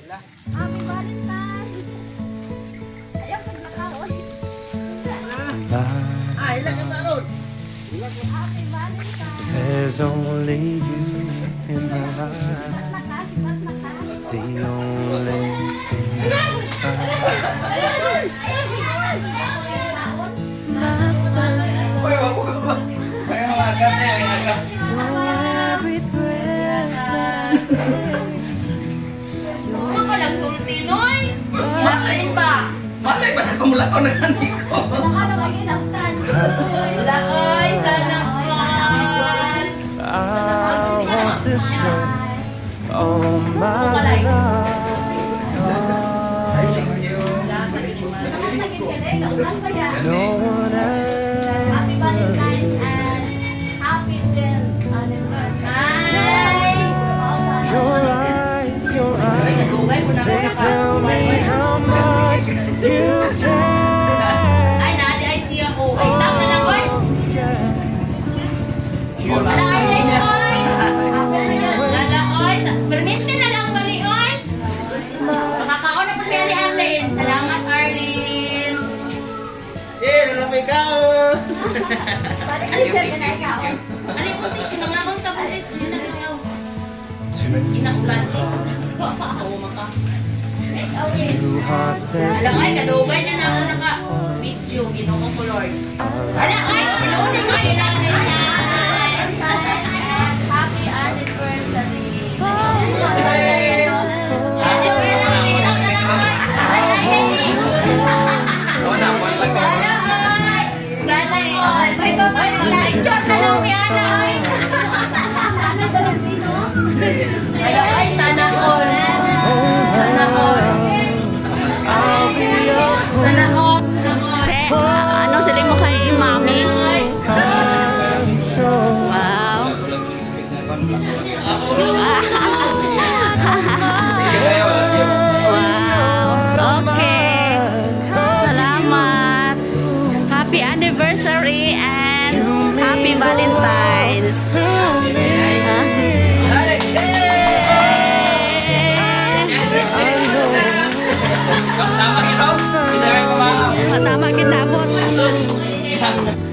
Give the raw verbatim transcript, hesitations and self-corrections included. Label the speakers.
Speaker 1: Happy Valentine! Ayaw sa nakaon.
Speaker 2: Ah, ilan ka taon?
Speaker 1: Happy Valentine!
Speaker 3: There's only you in my life. The only thing that's fine. Every breath that I take.
Speaker 1: Ano ka lang sulti, Noy? Malay ba?
Speaker 4: Malay ba na kumulakaw na kanin ko?
Speaker 1: Baka na mag-inangkan. Laoy, sana all.
Speaker 3: I want to show all my love. No one else.
Speaker 1: Happy Valentine's and happy tenth anniversary.
Speaker 3: Your eyes, your eyes, they tell me how much you care.
Speaker 1: Ay, nadi ay siya ko. Ay, tap na lang, oy.
Speaker 3: You
Speaker 1: Wala ay like, oy. Wala, oy. Permite na lang ba ni, oy? Makakaon na po niya ni Arlene. Salamat, Arlene.
Speaker 2: Eh, wala may kao.
Speaker 1: Ano siya ka na ikaw? Ano po, sinangawang ka po. Yun na ikaw. Inaulan. Oo, maka.
Speaker 3: two hearts that
Speaker 1: Alam ay, kadugay na naman naka-video. Ginoo ko, Lord. Wala, ay, pinunin mo sila nila. Happy anniversary. Ay, sana all. Sana all. Sana all. Ano sila mo kay Mami? Wow. Wow. Okay. Salamat. Happy anniversary and happy Valentine's. Tama kita, bot.